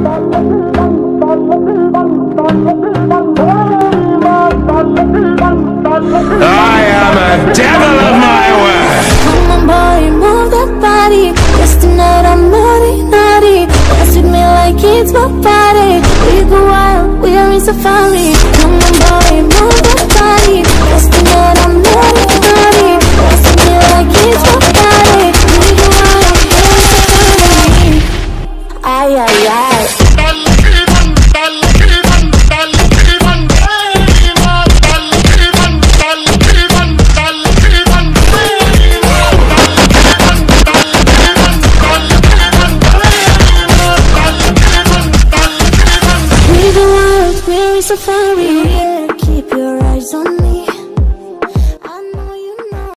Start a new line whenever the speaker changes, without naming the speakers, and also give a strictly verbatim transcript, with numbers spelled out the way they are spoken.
I am a devil of my word.
Come on boy, move that body. Yes, tonight I'm naughty, naughty. Dance with me like it's my party. We go wild, we are in safari.